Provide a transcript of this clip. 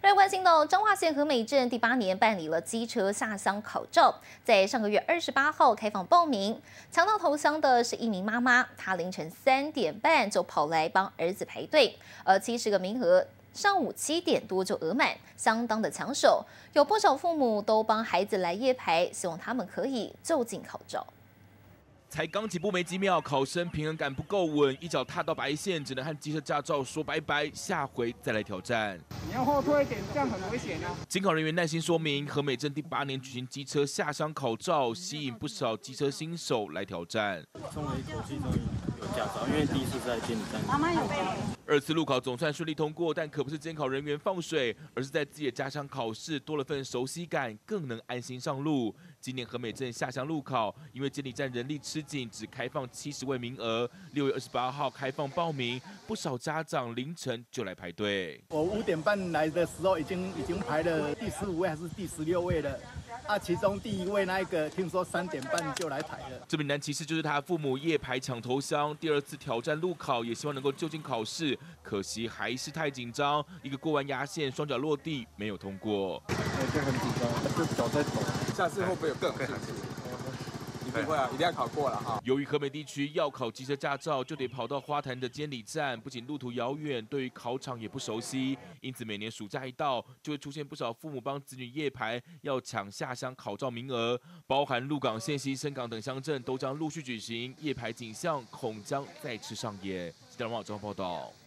最关心的彰化县和美镇第8年办理了机车下乡考照，在上个月28号开放报名。抢到头香的是一名妈妈，她凌晨3点半就跑来帮儿子排队，而70个名额。 上午7点多就额满，相当的抢手。有不少父母都帮孩子来夜排，希望他们可以就近考照。 才刚起步没几秒，考生平衡感不够稳，一脚踏到白线，只能和机车驾照说拜拜，下回再来挑战。 你要后退一点，这样很危险啊！ 监考人员耐心说明，和美镇第8年举行机车下乡考照，吸引不少机车新手来挑战。 松了一口气，终于有驾照，因为第一次在监理站。 妈妈有备。 2次路考总算顺利通过，但可不是监考人员放水，而是在自己的家乡考试多了份熟悉感，更能安心上路。今年和美镇下乡路考，因为监理站人力吃紧，只开放70位名额，6月28号开放报名，不少家长凌晨就来排队。 我5点半来的时候，已经排了第15位还是第16位了。 其中第1位那一个，听说3点半就来排了。 这名男骑士就是他父母夜排抢头香，第2次挑战路考，也希望能够就近考试，可惜还是太紧张，一个过完压线，双脚落地，没有通过。 我就很紧张，就脚在抖。 下次会不会有更好？一定会啊，一定要考过了哈。 由于和美地区要考机车驾照，就得跑到花坛的监理站，不仅路途遥远，对于考场也不熟悉，因此每年暑假一到，就会出现不少父母帮子女夜排，要抢下乡考照名额，包含鹿港、县西、深港等乡镇都将陆续举行夜排景象，恐将再次上演。记者王宝忠报道。